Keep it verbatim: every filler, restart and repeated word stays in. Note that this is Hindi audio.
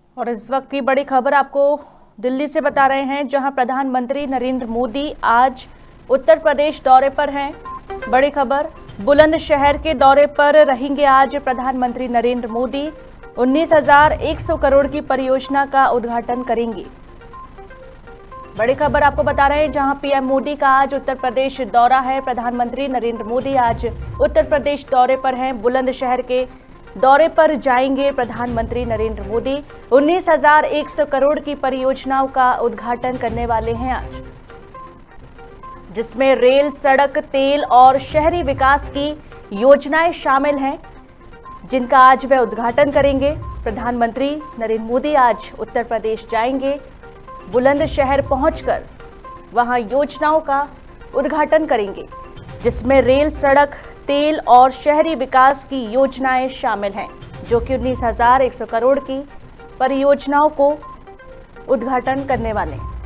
और इस वक्त की बड़ी खबर आपको दिल्ली से बता रहे हैं, जहां प्रधानमंत्री नरेंद्र मोदी आज उत्तर प्रदेश दौरे पर हैं। बड़ी खबर, बुलंदशहर के दौरे पर रहेंगे आज प्रधानमंत्री नरेंद्र मोदी। उन्नीस हजार एक सौ करोड़ की परियोजना का उद्घाटन करेंगे। बड़ी खबर आपको बता रहे हैं, जहां पीएम मोदी का आज उत्तर प्रदेश दौरा है। प्रधानमंत्री नरेंद्र मोदी आज उत्तर प्रदेश दौरे पर हैं। बुलंदशहर के दौरे पर जाएंगे प्रधानमंत्री नरेंद्र मोदी। उन्नीस हजार एक सौ करोड़ की परियोजनाओं का उद्घाटन करने वाले हैं आज, जिसमें रेल, सड़क, तेल और शहरी विकास की योजनाएं शामिल हैं, जिनका आज वे उद्घाटन करेंगे। प्रधानमंत्री नरेंद्र मोदी आज उत्तर प्रदेश जाएंगे। बुलंदशहर पहुंचकर वहां योजनाओं का उद्घाटन करेंगे, जिसमें रेल, सड़क, तेल और शहरी विकास की योजनाएं शामिल हैं, जो कि उन्नीस हजार एक सौ करोड़ की परियोजनाओं को उद्घाटन करने वाले हैं।